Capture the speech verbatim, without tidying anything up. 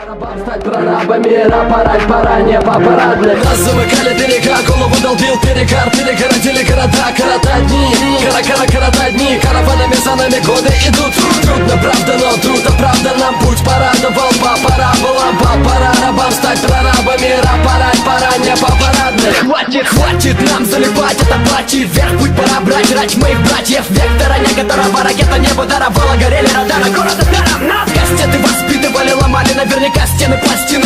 Рабам стать прорабами, рапорать пора, не по парадным. Нас замыкали берега, голову долбил перегар. Перегородили города, города дни. Кара-кара, города дни, караванами за нами годы идут. Трудно, правда, но трудно, правда, нам путь порадовал. По параболам, по пора рабам стать прорабами, рапорать пора, не по парадным. Хватит, хватит нам заливать это платье вверх, путь пора брать, рать моих братьев. Вектора некоторого ракета небо даровала, горели радары города даром. Нас кастеты воспитывали, ломали наверняка стены пластин.